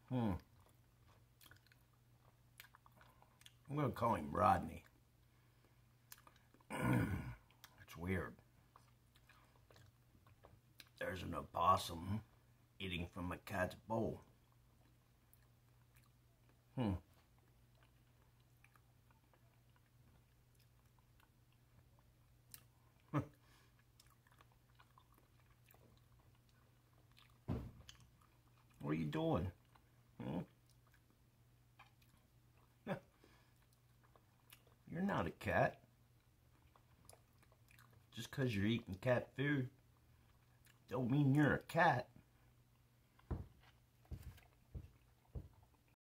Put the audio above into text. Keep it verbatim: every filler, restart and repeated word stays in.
Hmm. I'm gonna call him Rodney. It's weird. There's an opossum eating from a cat's bowl. Hmm. What are you doing? Hmm? You're not a cat. Just because you're eating cat food don't mean you're a cat.